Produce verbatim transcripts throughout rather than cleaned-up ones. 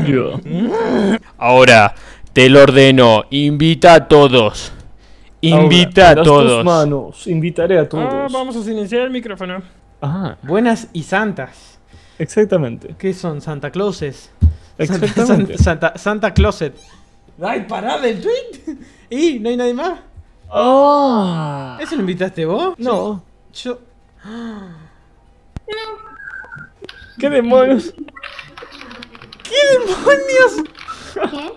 Tulio. Ahora, te lo ordeno, invita a todos. Invita Ahora, a las dos todos. manos, invitaré a todos. Ah, vamos a silenciar el micrófono. Ah, Buenas y santas. exactamente. ¿Qué son? Santa Clauses. Exactamente. Santa, Santa, Santa Closet. ¡Ay, pará del tweet! ¿Y no hay nadie más? Oh. ¿Eso lo invitaste vos? No. Yo. ¿Qué demonios? ¿Qué demonios? ¿Qué?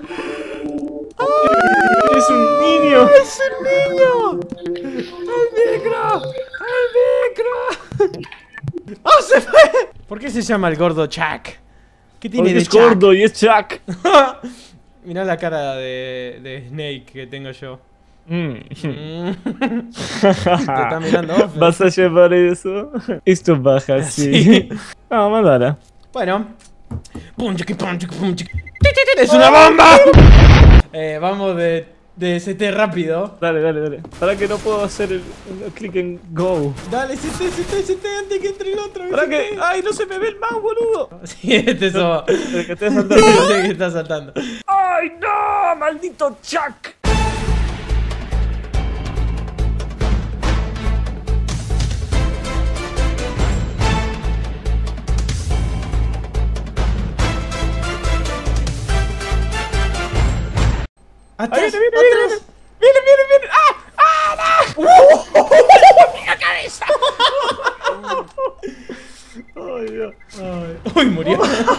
Es un niño. ¡Es un niño! ¡El micro! ¡El micro! ¡Oh, se fue! ¿Por qué se llama el gordo Chuck? ¿Qué tiene Porque de es Chuck? gordo y es Chuck. Mirá la cara de, de Snake que tengo yo. Mm. Mm. Te está mirando off. ¿Vas a llevar eso? Esto baja así. Sí. Ah, mandala. Bueno. Pum, chiqui, pum, chiqui, pum, chiqui. ¡Es una bomba! Eh, vamos de, de S T rápido. Dale, dale, dale. Para que no puedo hacer el, el click and go. Dale, S T, S T, S T antes que entre el otro. Para S T. que. ¡Ay, no se me ve el mouse, boludo! Sí, este es eso. El que esté saltando. Sí, que está saltando. ¡Ay, no! ¡Maldito Chuck! ¡Atrás! Ahí viene, viene, ¡Atrás! ¡Viene, viene, viene! ¡Ah! ¡Ah, no! ¡La cabeza! ¡Ay, Dios! Ay. ¡Uy, murió!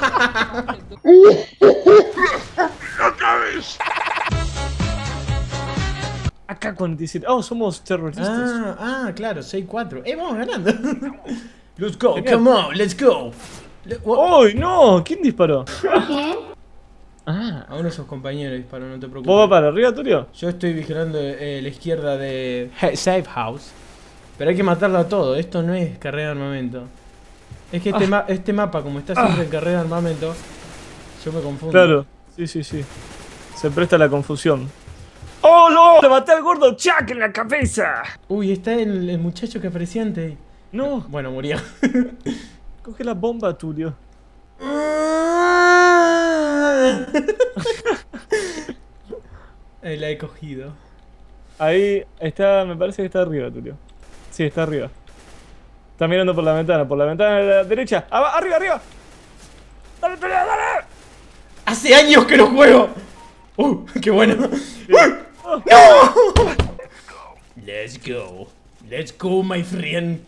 Acá cuarenta y siete. Oh, somos terroristas. Ah, ah, claro, seis cuatro. ¡Eh, vamos ganando! Let's go, Genial. come on, let's go. Le- wo- ¡Ay, no! ¿Quién disparó? ¿Qué? Ah. A uno de sus compañeros disparo, no te preocupes. ¿Vos vas para arriba, Tulio? Yo estoy vigilando eh, la izquierda de He- Safe House. Pero hay que matarlo a todo. Esto no es carrera de armamento. Es que este, Ah. ma- este mapa, como está siempre en carrera de armamento, yo me confundo. Claro. Sí, sí, sí. Se presta la confusión. ¡Oh, no! ¡Le maté al gordo Chuck en la cabeza! Uy, está el, el muchacho que aparecía antes. No. Bueno, murió. Coge la bomba, Tulio. Ahí la he cogido. Ahí está, me parece que está arriba, Tulio. Sí, está arriba. Está mirando por la ventana, por la ventana de la derecha. ¡Ah, ¡Arriba, arriba! ¡Dale, Tulio, dale! ¡Hace años que no juego! ¡Uh! ¡Qué bueno! Oh. ¡No! Let's go. Let's go, my friend.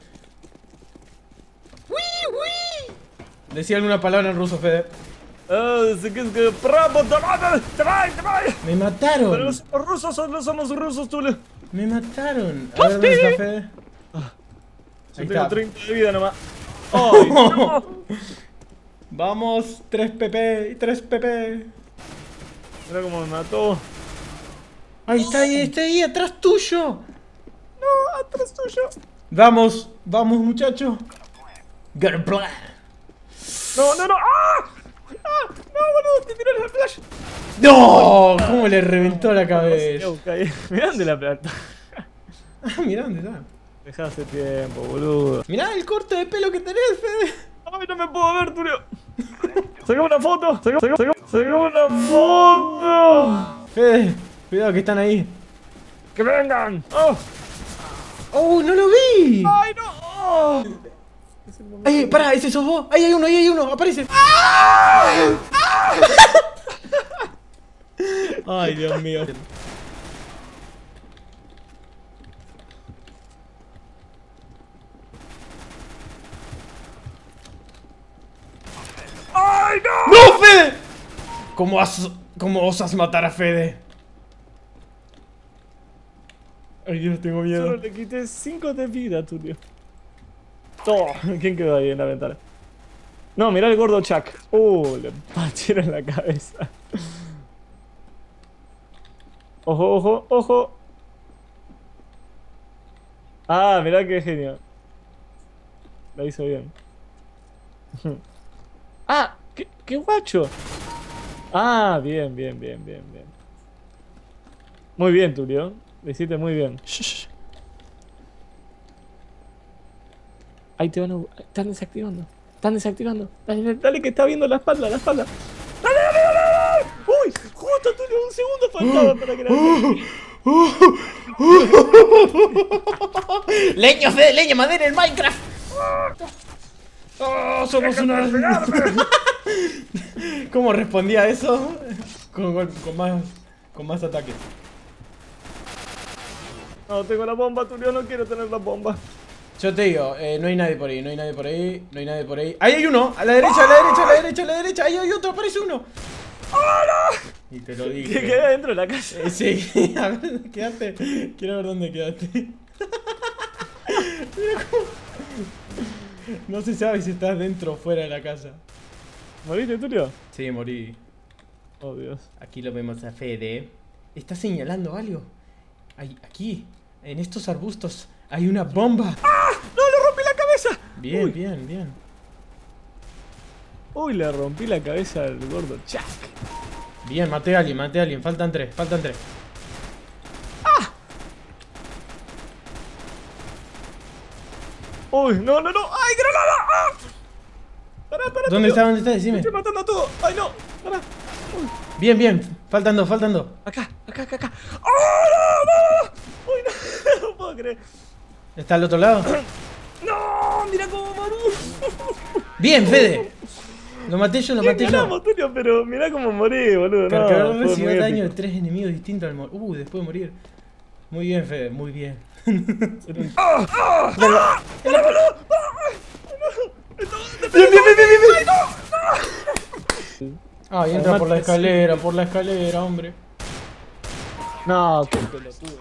¡Wii, wii! Decía alguna palabra en ruso, Fede. Ah, sí que es que... ¡Bravo, tramate! ¡Tramate, tramate! ¡Me Pero mataron! los rusos son- no somos rusos, Tulio. ¡Me mataron! A ver, ¿dónde está Fede? Yo Ahí tengo está. treinta de vida nomás. ¡Ay, no! Vamos, tres P P y tres P P. Mira cómo me mató. Ahí está, ahí está, ahí, atrás tuyo. No, atrás tuyo. Vamos, vamos, muchacho. Got a plan. No, no, no. ¡Ah! ¡Ah! ¡No, boludo! ¡Te tiró el flash! ¡No! ¿Cómo le reventó la cabeza? Mirá dónde la plata. Ah, mirá dónde está. Dejá hace tiempo, boludo. Mirá el corte de pelo que tenés, Fede. ¡Ay, no me puedo ver, Tulio! ¡Sacame una foto! ¡Sacame, sacame, sacame, sacame una foto! Fede, cuidado que están ahí. ¡Que vengan! ¡Oh! ¡Oh, no lo vi! ¡Ay, no! Oh. Es el momento. ¡Ay, pará! ¿Ese sos vos? ¡Ahí hay uno, ahí hay uno! ¡Aparece! ¡Ay, Dios mío! ¡Ay, no! ¡No, Fede! ¿Cómo, has, ¿Cómo osas matar a Fede? Ay, Dios, tengo Solo miedo. le quité cinco de vida, Tulio. Oh, ¿quién quedó ahí en la ventana? No, mirá el gordo Chuck. Uh, le partieron en la cabeza. Ojo, ojo, ojo. Ah, mirá qué genio. La hizo bien. Ah, qué, qué guacho. Ah, bien, bien, bien, bien, bien. Muy bien, Tulio. Lo hiciste muy bien. Shh, shh. Ahí te van a... Están desactivando. Están desactivando. Dale, dale, dale, que está viendo la espalda, la espalda. ¡Dale! justo, Tulio, un segundo faltaba para que la... Leño, Fede, leña, madera en Minecraft. Oh, somos una... ¿Cómo respondía a eso? Con, con, con más con más ataques. No, tengo la bomba, Tulio, no quiero tener la bomba. Yo te digo, eh, no hay nadie por ahí, no hay nadie por ahí, no hay nadie por ahí. ¡Ahí hay uno! ¡A la derecha, a la derecha, a la derecha, a la derecha! ¡Ahí hay otro! ¡Aparece uno! ¡Hola! Y te lo dije. Que queda dentro de la casa. Eh, sí, a ver, quédate. Quiero ver dónde quedaste. Mira cómo... No se sabe si estás dentro o fuera de la casa. ¿Moriste, Tulio? Sí, morí. Oh, Dios. Aquí lo vemos a Fede. ¿Está señalando algo? Hay, aquí, en estos arbustos, hay una bomba. ¡Ah! ¡No, le rompí la cabeza! Bien, Uy. bien, bien. Uy, le rompí la cabeza al gordo Chuck. Bien, maté a alguien, maté a alguien. Faltan tres, faltan tres. Uy, no, no, no. ¡Ay, granada! ¡Ah! Pará, pará, ¿Dónde Tulio. está? ¿Dónde está? Decime. Estoy matando a todo. ¡Ay, no! Pará. Uy. Bien, bien. Faltan dos, faltan dos. Acá, acá, acá, acá. ¡Oh, no, no! ¡Uy, no! No puedo creer. ¿Está al otro lado? ¡No! ¡Mira cómo morí! Bien, Fede. Lo maté yo, lo maté yo. Ganamos, Tulio, pero mirá cómo morí, boludo. Cargador No, fue recibió muy daño de épico. tres enemigos distintos al morir. Uh, después de morir. Muy bien, Fede, muy bien. ¡Ah! ¡Ah! Bien, ¡Ah! ¡Pará, pará! bien, bien, bien, bien. Ay, entra por la escalera, por la escalera, hombre. No, qué pelotudo.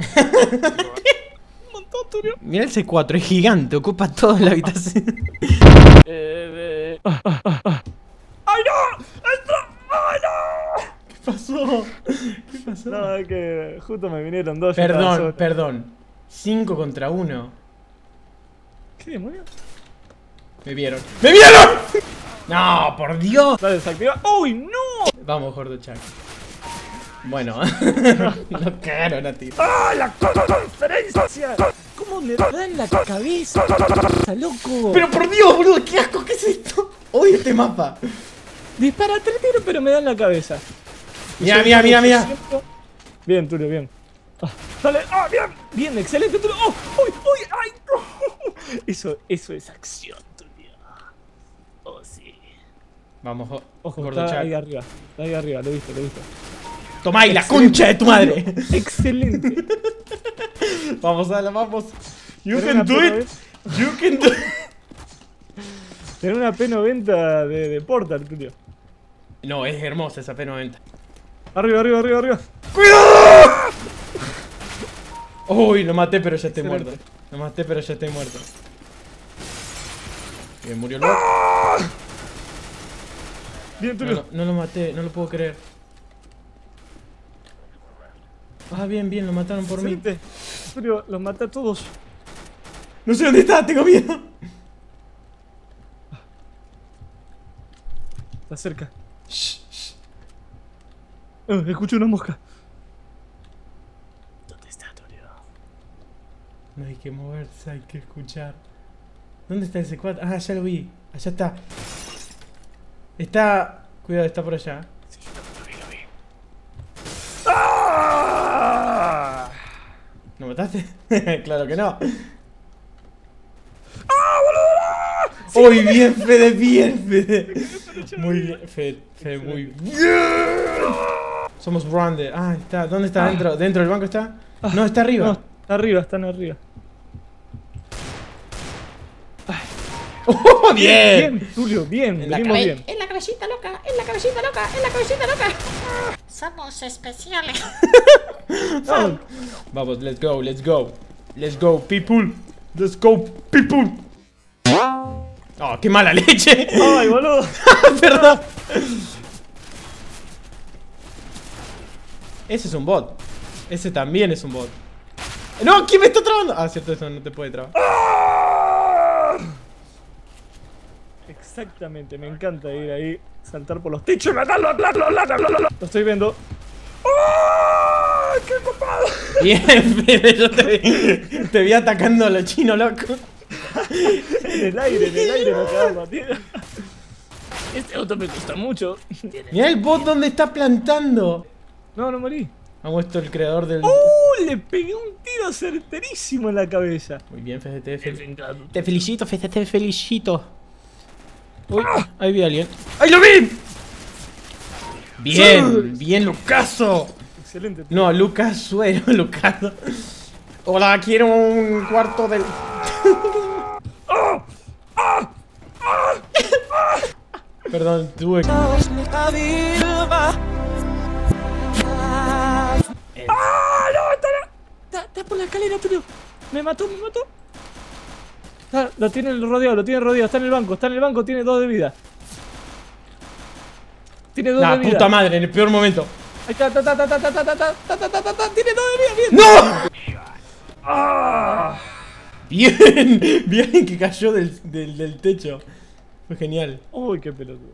Un montón, Tulio. Mira el C cuatro, es gigante, ocupa toda la habitación. Eh, eh. Ah, ah, ah, ah. ¡Ay, no! ¡Entra! ¡Ay, no! ¿Qué pasó? ¿Qué pasó? No, es que justo me vinieron dos. yo estaba Perdón, solo. perdón. cinco contra uno. ¿Qué demonios? Me vieron. ¡Me vieron! No, por Dios. La desactiva. ¡Uy, no! Vamos, gordo Chuck. Bueno, lo cagaron a ti. ¡Ah, la conferencia! ¿Cómo me da en la cabeza? ¡Está loco! Pero por Dios, boludo, qué asco, ¿qué es esto? Odio este mapa. Dispara tres tiros, pero me da en la cabeza. Mira, mira, mira, mira. Bien, Tulio, bien. Ah, dale, ah, bien, bien, excelente, Tulio. ¡Oh! ¡Uy, uy! ¡Ay! No. Eso, eso es acción, Tulio. Oh, sí. Vamos, jo- Ojo, gordo está ahí Chuck. arriba. Está ahí arriba, lo he visto, lo he visto. Tomá ahí la concha de tu madre. Excelente. Vamos, Ala, vamos. You Tenés can una do P it. noventa You can do it. Tenés una P noventa de, de Portal, Tulio. No, es hermosa esa P noventa. Arriba, arriba, arriba, arriba. ¡Cuidado! Uy, lo maté, pero ya estoy Excelente. muerto. Lo maté, pero ya estoy muerto. Bien, murió el loco. Bien, No, Tulio. lo- no lo maté, no lo puedo creer. Ah, bien, bien, lo mataron por mí. Excelente. Tulio, los maté a todos. No sé dónde está, tengo miedo. Está cerca. Shh, shh. Oh, escucho una mosca. ¿Dónde está, Tulio? No hay que moverse, hay que escuchar. ¿Dónde está ese cuatro? Ah, ya lo vi. Allá está. Está... Cuidado, está por allá. Sí, yo también lo vi, lo vi. ¡Ah! ¿Lo mataste? Claro que no. ¡Ah, boludo! Uy, bien, Fede, bien, Fede. Muy bien, Fede, Fede, muy bien. Somos Branded. Ah, está. ¿Dónde está? ¿Dentro, ¿Dentro del banco está? No, está arriba. No, está arriba, están arriba. Oh, bien. Bien, Tulio, bien, En la venimos cabe- bien. En la cabecita loca, en la cabecita loca, en la cabecita loca. Somos especiales. Ah, Vamos, let's go, let's go. Let's go, people. Let's go, people. Oh, qué mala leche. ¡Ay, boludo! Perdón. Ese es un bot. Ese también es un bot. No, ¿quién me está trabando? Ah, cierto, eso no te puede trabar. Exactamente, me encanta ir ahí, saltar por los techos y matarlo. Bla, bla, bla, bla, bla, bla. Lo estoy viendo. ¡Oh! ¡Qué copado! Bien, Fede, yo te vi, te vi atacando a los chinos, loco. En el aire, en el aire nos quedamos, tío. Este auto me gusta mucho. Mirá el bot donde está plantando. No, no morí. Ha muerto el creador del... ¡Uh! Le pegué un tiro certerísimo en la cabeza. Muy bien, Fede, te, fel- Vengado. te felicito, Fede, te felicito. Uy, ahí vi a alguien. ¡Ahí lo vi! Bien, bien, Lucaso. Excelente. No, Lucas Suero, Lucaso. Hola, quiero un cuarto del... Perdón, tuve que... ¡Ah, no! Está, está, está por la escalera, Tulio. Me mató, me mató. Ah, lo tiene rodeado, lo tiene rodeado. Está en el banco, está en el banco, tiene dos de vida. Tiene dos La de vida. puta madre, en el peor momento. Ahí está, ta, ta, ta, ta, ta, ta, ta, ta, ta, ta, ta, ta, tiene dos de vida, bien. ¡No! ¡Ah! Bien, bien que cayó del, del, del techo. Fue genial. Uy, qué pelotudo.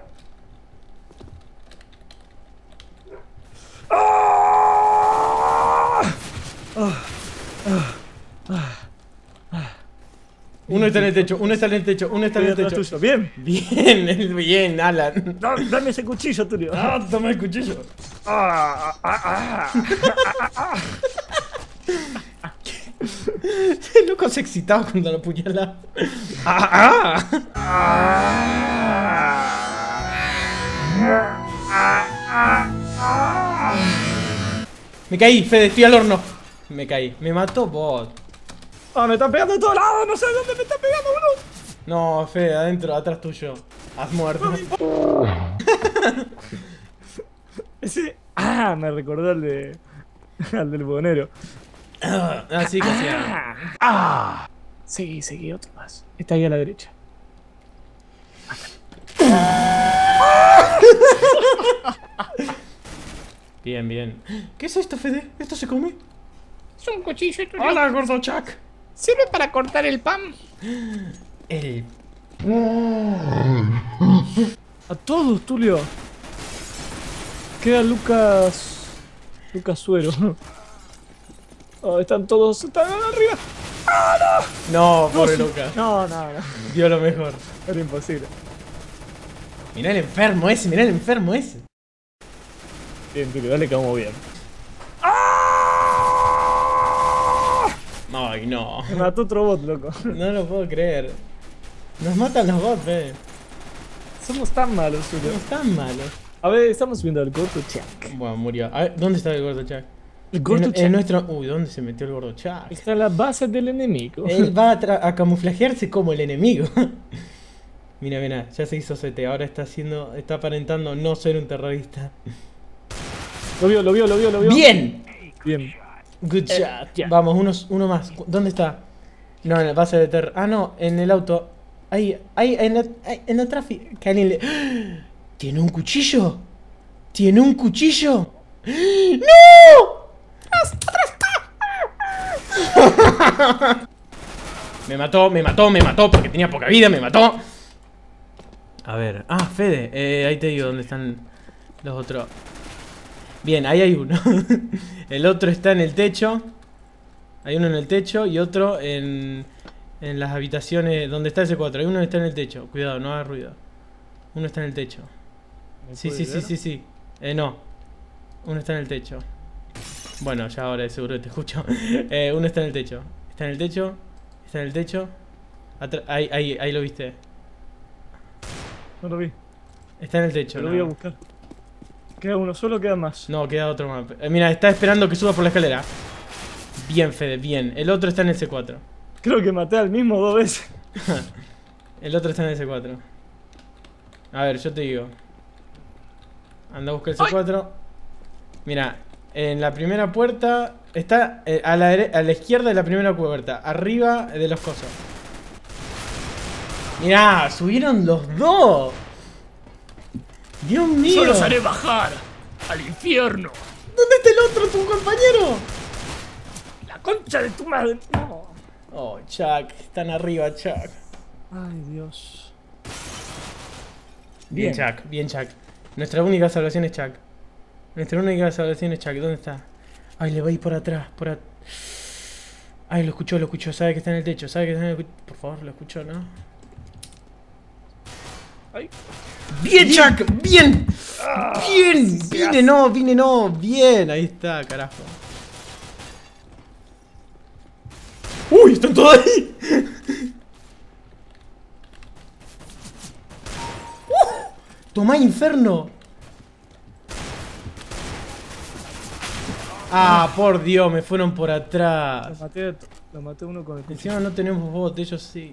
Uno está en el techo, uno está en el techo, uno está en el Estoy techo. atrás tuyo. Bien. Bien, bien, Alan. Da- Dame ese cuchillo, Tulio. Ah, toma el cuchillo. Ah, ah, ah, El loco se excitaba cuando lo apuñalaba. Ah, ah. Me caí, Fede, estoy al horno. Me caí, me mató bot. ah, me están pegando de todos lados. No sé de dónde me están pegando, boludo. No, Fede, adentro, atrás tuyo. Has muerto. Ese. Ah, me recordó al de. Al del buhonero. Ah, sí, que hacía. Ah. Seguí, seguí, otro más. Está ahí a la derecha. Bien, bien. ¿Qué es esto, Fede? ¿Esto se come? Es un cuchillo, Tulio. Hola, gordo Chuck. Sirve para cortar el pan. El... A todos, Tulio. Queda Lucas. Lucas Suero. Oh, están todos. Están arriba. No, pobre Lucas. No, no, no. Dio lo mejor. Era imposible. Mirá el enfermo ese, mirá el enfermo ese. Bien, Tulio, dale que vamos bien. Ay, no. Me mató otro bot, loco. No lo puedo creer. Nos matan los bots, Fede. Somos tan malos, No Tulio. están malos. A ver, estamos viendo al corto Chuck. Bueno, murió. A ver, ¿dónde está el gordo Chuck? El gordo en, Chuck en nuestro... Uy, ¿dónde se metió el gordo Chuck? está en la base del enemigo. Él va a, tra- a camuflajearse como el enemigo. Mira, mira, ya se hizo C T. Ahora está haciendo... Está aparentando no ser un terrorista. Lo vio, lo vio, lo vio, lo vio. ¡Bien! Bien. Good Eh, shot. ya. Vamos, unos, uno más. ¿Dónde está? No, en la base de terror. Ah, no, en el auto. Ahí, ahí, en el, ahí, en el tráfico. Que alguien le... ¡Ah! ¿Tiene un cuchillo? ¿Tiene un cuchillo? ¡No! Me mató, me mató, me mató porque tenía poca vida, me mató. A ver, ah, Fede, eh, ahí te digo dónde están los otros. Bien, ahí hay uno. El otro está en el techo. Hay uno en el techo y otro en, en las habitaciones donde está ese cuatro. Hay uno que está en el techo. Cuidado, no haga ruido. Uno está en el techo. ¿Me Sí, puede sí, sí, ver? sí, sí. Eh, no. Uno está en el techo. Bueno, ya ahora seguro que te escucho. Eh, uno está en el techo. Está en el techo. Está en el techo. Atra- ahí, ahí, ahí lo viste. No lo vi. Está en el techo. Lo no. voy a buscar. Queda uno solo, queda más. No, queda otro más. Eh, mira, está esperando que suba por la escalera. Bien, Fede, bien. El otro está en el C cuatro. Creo que maté al mismo dos veces. El otro está en el C cuatro. A ver, yo te digo. Anda a buscar el C cuatro. Mira, en la primera puerta. Está eh, a, la dere- a la izquierda de la primera puerta. Arriba de los cosos. Mirá, subieron los dos. Dios mío. Yo los haré bajar al infierno. ¿Dónde está el otro, tu compañero? La concha de tu madre. No. Oh, Chuck. Están arriba, Chuck. Ay, Dios. Bien, Bien. Chuck, bien, Chuck. Nuestra única salvación es Chuck. Nuestra única salvación es Chuck. ¿Dónde está? Ay, le va a ir por atrás, por at... Ay, lo escuchó, lo escuchó. Sabe que está en el techo, sabe que está en el... Por favor, lo escuchó, ¿no? Ay. Bien, Chuck, bien. Bien, vine no, vine no, bien, ahí está, carajo. Uy, están todos ahí. uh, Tomá, inferno. Ah, por Dios, me fueron por Lo atrás. maté, lo maté uno con el cuchillo. Encima no tenemos bot, ellos sí.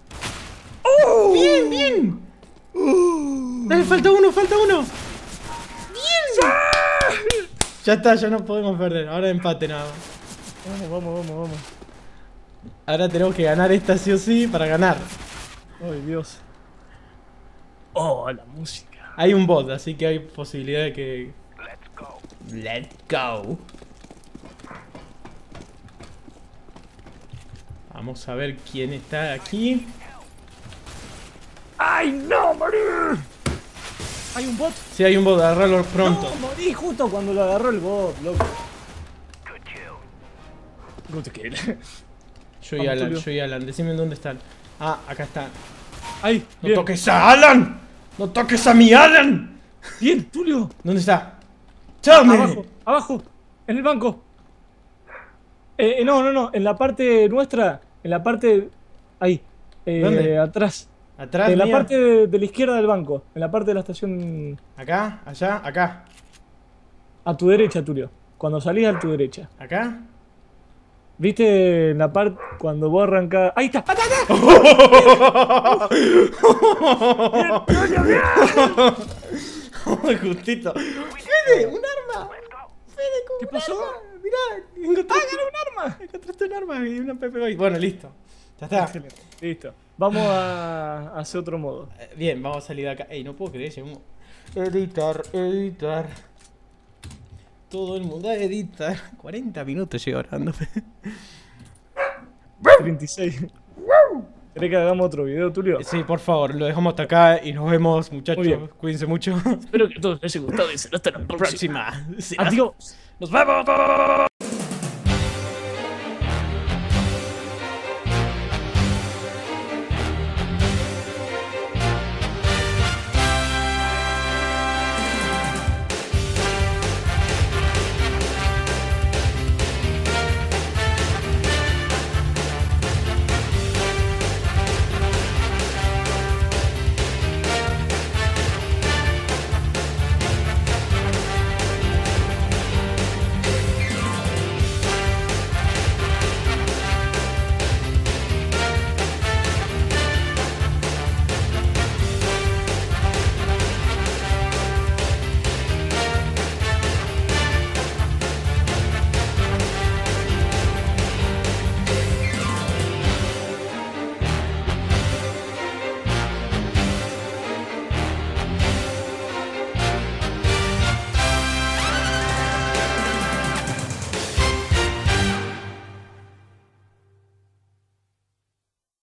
Bien, bien. Dale, falta uno, falta uno. Bien. Ya está, ya no podemos perder. Ahora empate nada más. Vamos, vamos, vamos, vamos. Ahora tenemos que ganar esta sí o sí para ganar. Ay, Dios. Oh, la música. Hay un bot, así que hay posibilidad de que... Let's go. Vamos a ver quién está aquí. ¡Ay, no, morí! ¿Hay un bot? Sí, hay un bot, agarrarlo pronto. No, morí justo cuando lo agarró el bot, loco. Good kill. Yo y Vamos, Alan, Tulio. yo y Alan, decime dónde están. Ah, acá están. ¡Ay! ¡No Bien, toques a Alan! ¡No toques a mi Alan! bien, Tulio. ¿Dónde está? ¡Tell me! Abajo, abajo, en el banco. Eh, eh, no, no, no, en la parte nuestra, en la parte... Ahí, eh, ¿Dónde? atrás. ¿Atrás En la mía? parte de, de la izquierda del banco, en la parte de la estación... ¿Acá? ¿Allá? ¿Acá? A tu derecha, Tulio. Cuando salís a tu derecha. ¿Acá? ¿Viste en la parte cuando vos arrancás? ¡Ahí está! ¡Ah, ah, ah! Justito. ¡Fede! ¡Un arma! ¡Fede, con ¿Qué un pasó? arma! Mirá, encontraste un arma! encontraste un arma y una P P B. Bueno, listo. Ya está. Excelente. Listo. Vamos a a hacer otro modo. Eh, Bien, vamos a salir de acá. Ey, no puedo creer, llegamos. Editar, editar. Todo el mundo a editar. cuarenta minutos llevo grabando. treinta y seis. ¿Querés que hagamos otro video, Tulio? Sí, por favor, lo dejamos hasta acá y nos vemos, muchachos. Muy bien. Cuídense mucho. Espero que a todos les haya gustado y será hasta la próxima. Próxima. Adiós. Nos vemos.